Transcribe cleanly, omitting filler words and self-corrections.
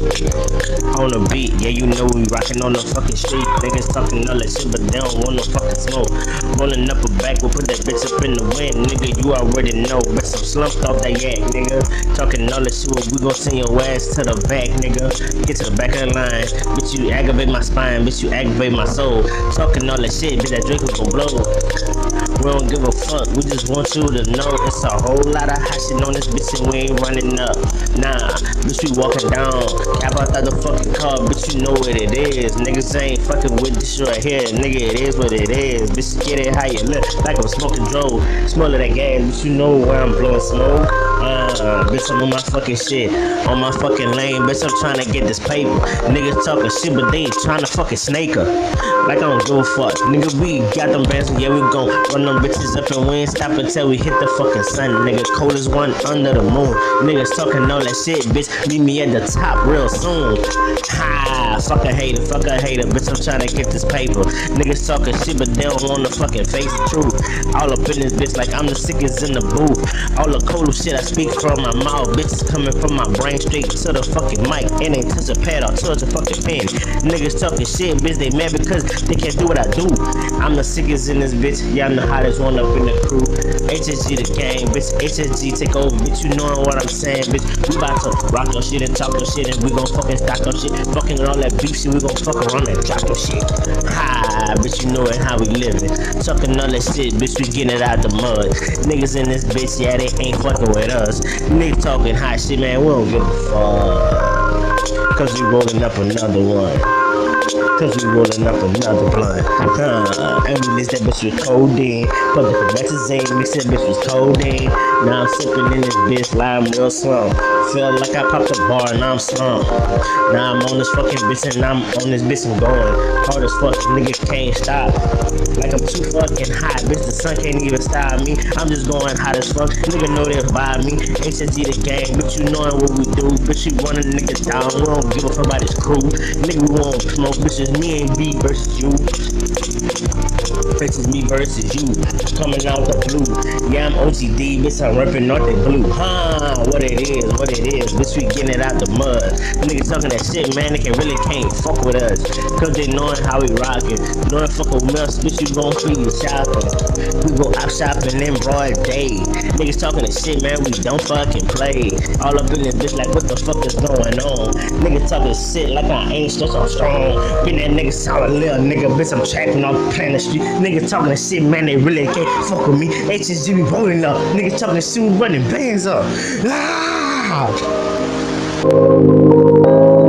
On the beat, yeah, you know we rockin' on the fucking street. Niggas talking all that shit, but they don't want no fucking smoke. Rolling up a back, we'll put that bitch up in the wind, nigga. You already know, bitch, I'm slumped off that yak, nigga. Talking all that shit, we gon' send your ass to the back, nigga. Get to the back of the line, bitch. You aggravate my spine, bitch. You aggravate my soul. Talking all that shit, bitch. That drink gon' blow. We don't give a fuck, we just want you to know it's a whole lot of hot shit on this bitch and we ain't running up. Nah, bitch, we walking down. Cap out the fucking car, bitch, you know what it is. Niggas ain't fucking with this shit right here, nigga, it is what it is. Bitch, get it how you look, like I'm smoking dope. Smell of that gas, bitch, you know where I'm blowing smoke. Bitch, I'm on my fucking shit, on my fucking lane, bitch, I'm trying to get this paper. Niggas talking shit, but they trying to fucking snake her. Like I don't give a fuck, nigga, we got them bands, and yeah, we gon' run them bitches up and we ain't stop until we hit the fucking sun, nigga. Cold as one under the moon. Niggas talking all that shit, bitch. Meet me at the top real soon. Ha, fuck a hater, bitch. I'm trying to get this paper. Niggas talking shit, but they don't wanna fucking face the truth. All up in this bitch like I'm the sickest in the booth. All the cold shit I speak from my mouth, bitch, is coming from my brain straight to the fucking mic. It ain't touch a pad or touch a fucking pen. Niggas talking shit, bitch. They mad because they can't do what I do. I'm the sickest in this bitch. Yeah, I'm the hottest one up in the crew. HSG the gang, bitch. HSG take over, bitch. You know what I'm saying, bitch. We about to rock your shit and talk your shit, and we gon' fucking stock your shit. Fucking all that beef shit, we gon' fuck around and drop your shit. Ha, bitch, you know it how we living. Talking all that shit, bitch. We getting it out the mud. Niggas in this bitch, yeah, they ain't fucking with us. Niggas talking hot shit, man. We don't give a fuck. Cause we rolling up another one. Cause we rolling up another blunt. And we mix that bitch with codeine. Put the promethazine, mix that bitch with codeine. Now I'm sipping in this bitch, lime real slow. Feel like I popped a bar and I'm slumped. Now I'm on this fucking bitch and I'm on this bitch and going hard as fuck, nigga can't stop. Like I'm too fucking hot, bitch, the sun can't even stop me. I'm just going hot as fuck, nigga know they vibe me. HSG the gang, bitch, you knowin' what we do. Bitch, we running niggas down, we don't give a fuck about this crew. Nigga, we won't smoke, bitch, it's me and B versus you. Bitch, it's me versus you, coming out the blue. Yeah, I'm OGD, bitch, I'm reppin' Northern Blue. What it is, bitch, we getting it out the mud. Niggas talking that shit, man, they can't fuck with us. Cause they knowin' how we rockin'. Knowin' fuckin' with us, bitch, you gon' feel you shopping. We go out shopping in broad day. Niggas talking that shit, man, we don't fucking play. All up in this bitch like, what the fuck is going on? Niggas talking shit like I ain't stretch, I'm strong. Been that nigga solid little nigga, bitch, I'm trapping off playing the street. Niggas talking that shit, man, they really can't fuck with me. HSG be rolling up. Niggas talking that shit, we running bands up. Ah!